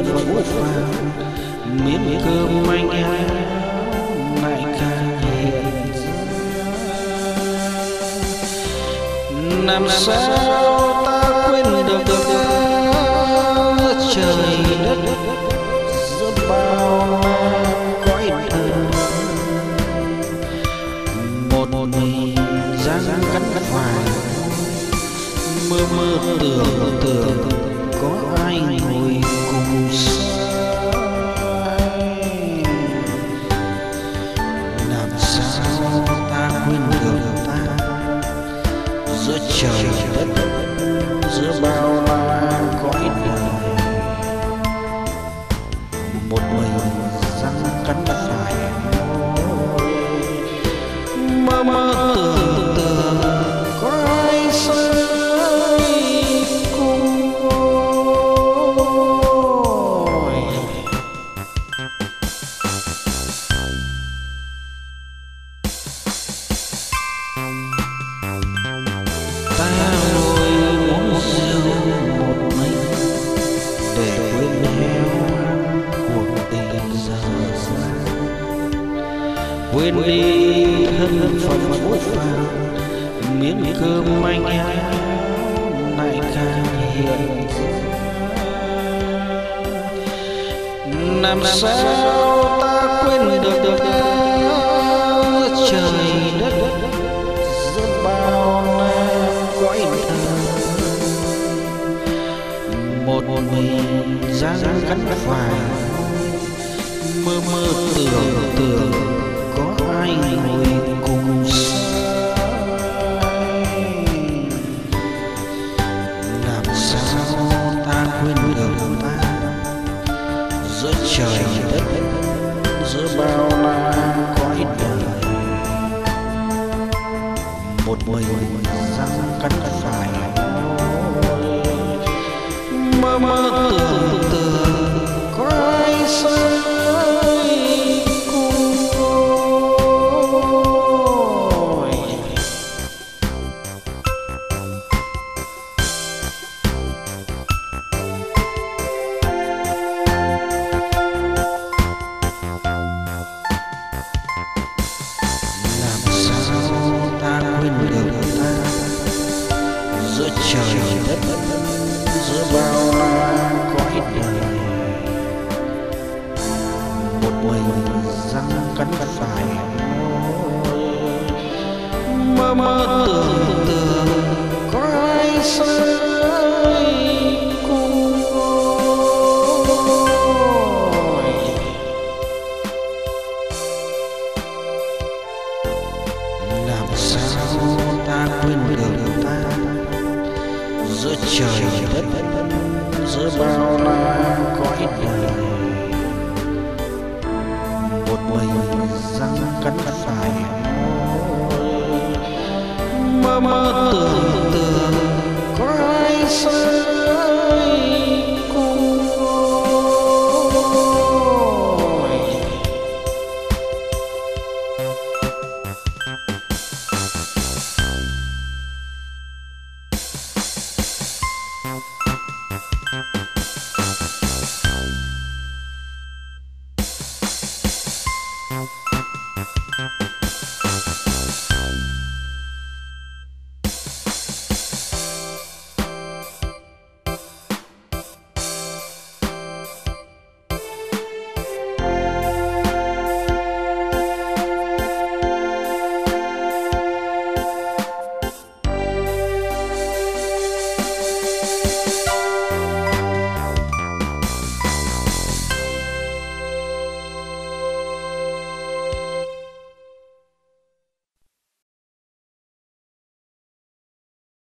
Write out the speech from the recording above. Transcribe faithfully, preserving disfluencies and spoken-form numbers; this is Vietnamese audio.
phận phũ phàng, miếng cơm manh áo lại càng hiện. Làm sao ta quên được trời đất giữa bao la cõi thơ, một mình dáng cắn hoài mơ mơ tưởng tưởng có ai ngồi cùng say. Làm sao ta quên được ta giữa trời đất giữa bao la cõi đời, một mình răng cắn phải mơ mơ tưởng tượng có ai say cùng ngồi. Ta ngồi uống rượu một mình để quên héo cuộc tình giờ xa, quên đi thân phận phũ phàng, miếng cơm manh áo lại càng hiện. Làm sao ta quên được được trời đất giữa bao la cõi thơ, một mình dáng cắn phải mơ mơ tưởng tưởng có ai ngồi cùng say. Làm sao ta quên được ta giữa trời đất giữa bao la cõi đời, một mình răng cắn phải mơ mơ tưởng tượng có ai say cùng ngồi. Làm sao ta quên được ta giữa trời đất giữa bao la cõi đời, một mình răng cắn phải mơ mơ tưởng tượng có ai say cùng ngồi. Làm sao ta quên được ta giữa trời đất giữa bao la cõi đời, một mình răng cắn phải mơ mơ tưởng